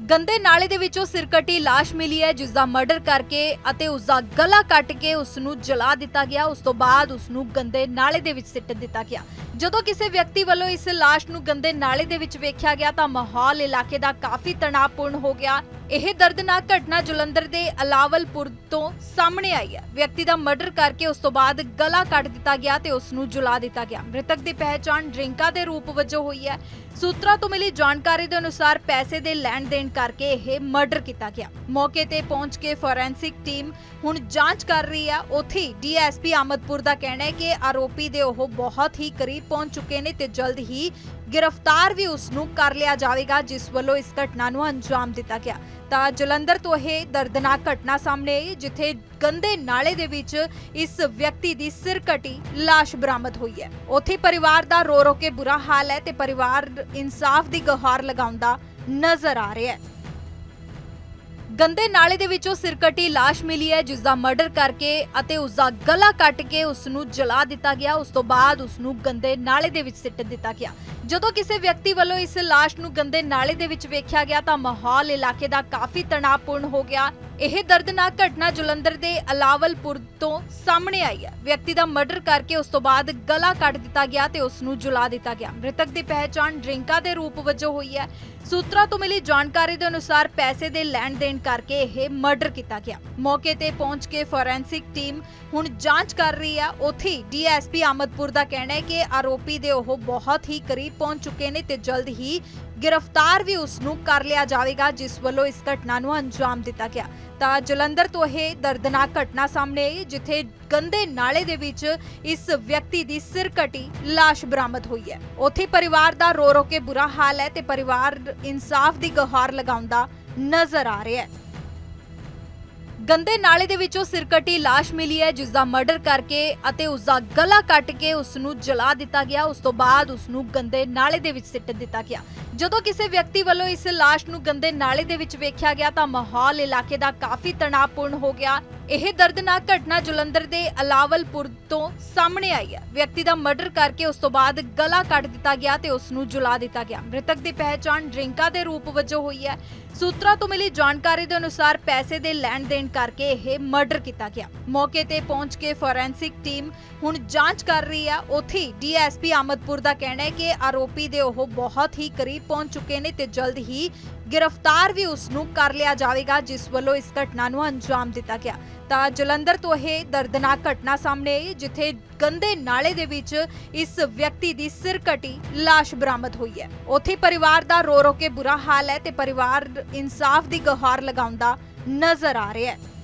ਗੰਦੇ ਨਾਲੇ ਦੇ ਵਿੱਚੋਂ ਸਿਰਕਟੀ ਲਾਸ਼ ਮਿਲੀ ਹੈ, ਜਿਸ ਦਾ ਮਰਡਰ ਕਰਕੇ ਅਤੇ ਉਸ ਦਾ ਗਲਾ ਕੱਟ ਕੇ ਉਸ ਨੂੰ ਜਲਾ ਦਿੱਤਾ ਗਿਆ। ਉਸ ਤੋਂ ਬਾਅਦ ਉਸ ਨੂੰ ਗੰਦੇ ਨਾਲੇ ਦੇ ਵਿੱਚ ਸਿੱਟ ਦਿੱਤਾ ਗਿਆ। ਜਦੋਂ ਕਿਸੇ ਵਿਅਕਤੀ ਵੱਲੋਂ ਇਸ ਲਾਸ਼ ਨੂੰ ਗੰਦੇ ਨਾਲੇ ਦੇ ਵਿੱਚ ਵੇਖਿਆ ਗਿਆ ਤਾਂ ਮਾਹੌਲ ਇਲਾਕੇ ਦਾ ਕਾਫੀ ਤਣਾਅਪੂਰਨ ਹੋ ਗਿਆ। ਇਹ ਦਰਦਨਾਕ ਘਟਨਾ ਜਲੰਧਰ ਦੇ ਅਲਾਵਲਪੁਰ ਤੋਂ ਸਾਹਮਣੇ ਆਈ ਹੈ। ਵਿਅਕਤੀ ਦਾ ਮਰਡਰ ਕਰਕੇ ਉਸ ਤੋਂ ਬਾਅਦ ਗਲਾ ਕੱਟ ਦਿੱਤਾ ਗਿਆ ਤੇ ਉਸ ਨੂੰ ਜਲਾ ਦਿੱਤਾ ਗਿਆ। ਮ੍ਰਿਤਕ ਦੀ ਪਹਿਚਾਣ ਰਿੰਕਾ ਦੇ ਰੂਪ ਵਜੋਂ ਹੋਈ ਹੈ। ਸੂਤਰਾਂ ਤੋਂ ਮਿਲੀ ਜਾਣਕਾਰੀ ਦੇ ਅਨੁਸਾਰ ਪੈਸੇ ਦੇ ਲੈਣ ਦੇਣ ਕਰਕੇ ਇਹ ਮਰਡਰ ਕੀਤਾ ਗਿਆ। ਮੌਕੇ ਤੇ ਪਹੁੰਚ ਕੇ ਫੋਰੈਂਸਿਕ ਟੀਮ ਹੁਣ ਜਾਂਚ ਕਰ ਰਹੀ ਹੈ। ਉੱਥੇ ਡੀਐਸਪੀ ਅਹਿਮਦਪੁਰ ਦਾ ਕਹਿਣਾ ਹੈ ਕਿ ਆਰੋਪੀ ਦੇ ਉਹ ਬਹੁਤ ਹੀ ਕਰੀਬ ਪਹੁੰਚ ਚੁੱਕੇ ਨੇ ਤੇ ਜਲਦ ਹੀ गिरफ्तार भी उसनू कर लिया जाएगा, जिस वालों इस घटना नू अंजाम दिता गया। ਤਾਂ ਜਲੰਧਰ ਤੋਂ ਇਹ ਦਰਦਨਾਕ ਘਟਨਾ ਸਾਹਮਣੇ ਆਈ, ਜਿੱਥੇ ਗੰਦੇ ਨਾਲੇ ਦੇ ਵਿੱਚ ਇਸ ਵਿਅਕਤੀ ਦੀ ਸਿਰ ਕਟੀ ਲਾਸ਼ ਬਰਾਮਦ ਹੋਈ ਹੈ। ਉੱਥੇ ਪਰਿਵਾਰ ਦਾ ਰੋ ਰੋ ਕੇ ਬੁਰਾ ਹਾਲ ਹੈ ਤੇ ਪਰਿਵਾਰ ਇਨਸਾਫ ਦੀ ਗੁਹਾਰ ਲਗਾਉਂਦਾ ਨਜ਼ਰ ਆ ਰਿਹਾ ਹੈ। ਗੰਦੇ ਨਾਲੇ ਦੇ ਵਿੱਚੋਂ ਸਿਰਕਟੀ ਲਾਸ਼ ਮਿਲੀ ਹੈ, ਜਿਸ ਦਾ ਮਰਡਰ ਕਰਕੇ ਅਤੇ ਉਸ ਦਾ ਗਲਾ ਕੱਟ ਕੇ ਉਸ ਨੂੰ ਜਲਾ ਦਿੱਤਾ ਗਿਆ। ਉਸ ਤੋਂ ਬਾਅਦ ਉਸ ਨੂੰ ਗੰਦੇ ਨਾਲੇ ਦੇ ਵਿੱਚ ਸਿੱਟ ਦਿੱਤਾ ਗਿਆ। ਜਦੋਂ ਕਿਸੇ ਵਿਅਕਤੀ ਵੱਲੋਂ ਇਸ ਲਾਸ਼ ਨੂੰ ਗੰਦੇ ਨਾਲੇ ਦੇ ਵਿੱਚ ਵੇਖਿਆ ਗਿਆ ਤਾਂ ਮਾਹੌਲ ਇਲਾਕੇ ਦਾ ਕਾਫੀ ਤਣਾਅਪੂਰਨ ਹੋ ਗਿਆ। ਇਹ ਦਰਦਨਾਕ ਘਟਨਾ ਜਲੰਧਰ ਦੇ ਅਲਾਵਲਪੁਰ ਤੋਂ ਸਾਹਮਣੇ ਆਈ ਹੈ। ਵਿਅਕਤੀ ਦਾ ਮਰਡਰ ਕਰਕੇ ਉਸ ਤੋਂ ਬਾਅਦ ਗਲਾ ਕੱਟ ਦਿੱਤਾ ਗਿਆ ਤੇ ਉਸ ਨੂੰ ਜਲਾ ਦਿੱਤਾ ਗਿਆ। ਮ੍ਰਿਤਕ ਦੀ ਪਹਿਚਾਣ ਰਿੰਕਾ ਦੇ ਰੂਪ ਵਜੋਂ ਹੋਈ ਹੈ। ਸੂਤਰਾਂ ਤੋਂ ਮਿਲੀ ਜਾਣਕਾਰੀ ਦੇ ਅਨੁਸਾਰ ਪੈਸੇ ਦੇ ਲੈਣ ਦੇਣ ਕਰਕੇ ਇਹ ਮਰਡਰ ਕੀਤਾ ਗਿਆ। ਮੌਕੇ ਤੇ ਪਹੁੰਚ ਕੇ ਫੋਰੈਂਸਿਕ ਟੀਮ ਹੁਣ ਜਾਂਚ ਕਰ ਰਹੀ ਹੈ। ਉੱਥੇ ਡੀਐਸਪੀ ਅਹਿਮਦਪੁਰ ਦਾ ਕਹਿਣਾ ਹੈ ਕਿ ਆਰੋਪੀ ਦੇ ਉਹ ਬਹੁਤ ਹੀ ਕਰੀਬ ਪਹੁੰਚ ਚੁੱਕੇ ਨੇ ਤੇ ਜਲਦ ਹੀ गिरफ्तार भी उसनू कर लिया जाएगा, जिस वालों इस घटना नू अंजाम दिता गया। ਤਾਂ ਜਲੰਧਰ ਤੋਂ ਇਹ ਦਰਦਨਾਕ ਘਟਨਾ ਸਾਹਮਣੇ ਆਈ, ਜਿੱਥੇ ਗੰਦੇ ਨਾਲੇ ਦੇ ਵਿੱਚ ਇਸ ਵਿਅਕਤੀ ਦੀ ਸਿਰ ਕਟੀ ਲਾਸ਼ ਬਰਾਮਦ ਹੋਈ ਹੈ। ਉੱਥੇ ਪਰਿਵਾਰ ਦਾ ਰੋ ਰੋ ਕੇ ਬੁਰਾ ਹਾਲ ਹੈ ਤੇ ਪਰਿਵਾਰ ਇਨਸਾਫ ਦੀ ਗੁਹਾਰ ਲਗਾਉਂਦਾ ਨਜ਼ਰ ਆ ਰਿਹਾ ਹੈ। ਗੰਦੇ ਨਾਲੇ ਦੇ ਵਿੱਚੋਂ ਸਿਰਕਟੀ ਲਾਸ਼ ਮਿਲੀ ਹੈ, ਜਿਸ ਦਾ ਮਰਡਰ ਕਰਕੇ ਅਤੇ ਉਸ ਦਾ ਗਲਾ ਕੱਟ ਕੇ ਉਸ ਨੂੰ ਜਲਾ ਦਿੱਤਾ ਗਿਆ। ਉਸ ਤੋਂ ਬਾਅਦ ਉਸ ਨੂੰ ਗੰਦੇ ਨਾਲੇ ਦੇ ਵਿੱਚ ਸਿੱਟ ਦਿੱਤਾ ਗਿਆ। ਜਦੋਂ ਕਿਸੇ ਵਿਅਕਤੀ ਵੱਲੋਂ ਇਸ ਲਾਸ਼ ਨੂੰ ਗੰਦੇ ਨਾਲੇ ਦੇ ਵਿੱਚ ਵੇਖਿਆ ਗਿਆ ਤਾਂ ਮਾਹੌਲ ਇਲਾਕੇ ਦਾ ਕਾਫੀ ਤਣਾਅਪੂਰਨ ਹੋ ਗਿਆ। ਇਹ ਦਰਦਨਾਕ ਘਟਨਾ ਜਲੰਧਰ ਦੇ ਅਲਾਵਲਪੁਰ ਤੋਂ ਸਾਹਮਣੇ ਆਈ ਹੈ। ਵਿਅਕਤੀ ਦਾ ਮਰਡਰ ਕਰਕੇ ਉਸ ਤੋਂ ਬਾਅਦ ਗਲਾ ਕੱਟ ਦਿੱਤਾ ਗਿਆ ਤੇ ਉਸ ਨੂੰ ਜਲਾ ਦਿੱਤਾ ਗਿਆ। ਮ੍ਰਿਤਕ ਦੀ ਪਹਿਚਾਣ ਰਿੰਕਾ ਦੇ ਰੂਪ ਵਜੋਂ ਹੋਈ ਹੈ। ਸੂਤਰਾਂ ਤੋਂ ਮਿਲੀ ਜਾਣਕਾਰੀ ਦੇ ਅਨੁਸਾਰ ਪੈਸੇ ਦੇ ਲੈਣ ਦੇਣ ਕਰਕੇ ਇਹ ਮਰਡਰ ਕੀਤਾ ਗਿਆ। ਮੌਕੇ ਤੇ ਪਹੁੰਚ ਕੇ ਫੋਰੈਂਸਿਕ ਟੀਮ ਹੁਣ ਜਾਂਚ ਕਰ ਰਹੀ ਹੈ। ਉੱਥੇ ਡੀਐਸਪੀ ਅਹਿਮਦਪੁਰ ਦਾ ਕਹਿਣਾ ਹੈ ਕਿ ਆਰੋਪੀ ਦੇ ਉਹ ਬਹੁਤ ਹੀ ਕਰੀਬ ਪਹੁੰਚ ਚੁੱਕੇ ਨੇ ਤੇ ਜਲਦ ਹੀ गिरफ्तार भी उसनू कर लिया जाएगा, जिस वालों इस घटना नू अंजाम दिता गया। ਤਾਂ ਜਲੰਧਰ ਤੋਂ ਇਹ ਦਰਦਨਾਕ ਘਟਨਾ ਸਾਹਮਣੇ ਆਈ, ਜਿੱਥੇ ਗੰਦੇ ਨਾਲੇ ਦੇ ਵਿੱਚ ਇਸ ਵਿਅਕਤੀ ਦੀ ਸਿਰ ਕਟੀ ਲਾਸ਼ ਬਰਾਮਦ ਹੋਈ ਹੈ। ਉੱਥੇ ਪਰਿਵਾਰ ਦਾ ਰੋ ਰੋ ਕੇ ਬੁਰਾ ਹਾਲ ਹੈ ਤੇ ਪਰਿਵਾਰ ਇਨਸਾਫ ਦੀ ਗੁਹਾਰ ਲਗਾਉਂਦਾ ਨਜ਼ਰ ਆ ਰਿਹਾ ਹੈ।